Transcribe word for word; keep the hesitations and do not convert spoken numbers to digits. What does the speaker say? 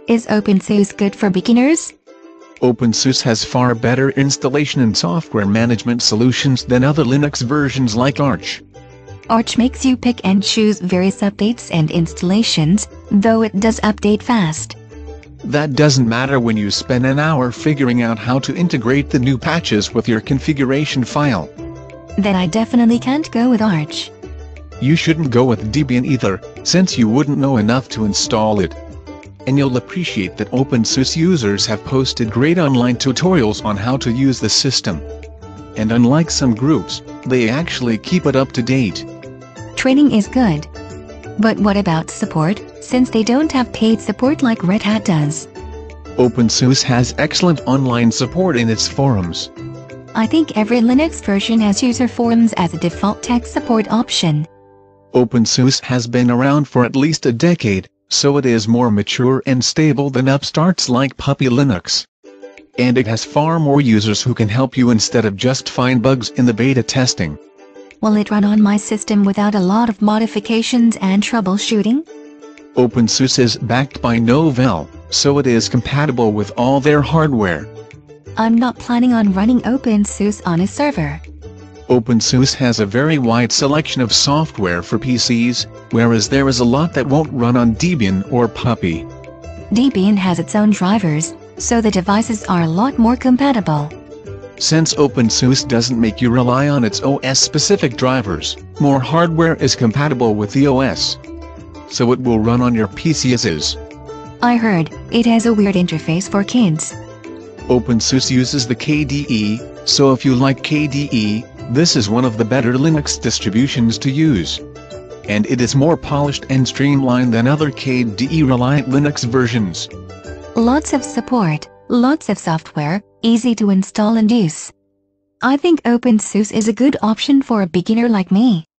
Is OpenSUSE good for beginners? OpenSUSE has far better installation and software management solutions than other Linux versions like Arch. Arch makes you pick and choose various updates and installations, though it does update fast. That doesn't matter when you spend an hour figuring out how to integrate the new patches with your configuration file. Then I definitely can't go with Arch. You shouldn't go with Debian either, since you wouldn't know enough to install it. And you'll appreciate that OpenSUSE users have posted great online tutorials on how to use the system. And unlike some groups, they actually keep it up to date. Training is good. But what about support, since they don't have paid support like Red Hat does? OpenSUSE has excellent online support in its forums. I think every Linux version has user forums as a default tech support option. OpenSUSE has been around for at least a decade, so it is more mature and stable than upstarts like Puppy Linux. And it has far more users who can help you instead of just find bugs in the beta testing. Will it run on my system without a lot of modifications and troubleshooting? OpenSUSE is backed by Novell, so it is compatible with all their hardware. I'm not planning on running OpenSUSE on a server. OpenSUSE has a very wide selection of software for P Cs, whereas there is a lot that won't run on Debian or Puppy. Debian has its own drivers, so the devices are a lot more compatible. Since OpenSUSE doesn't make you rely on its O S-specific drivers, more hardware is compatible with the O S. So it will run on your P C as is. I heard it has a weird interface for kids. OpenSUSE uses the K D E, so if you like K D E, this is one of the better Linux distributions to use. And it is more polished and streamlined than other K D E-reliant Linux versions. Lots of support, lots of software, easy to install and use. I think OpenSUSE is a good option for a beginner like me.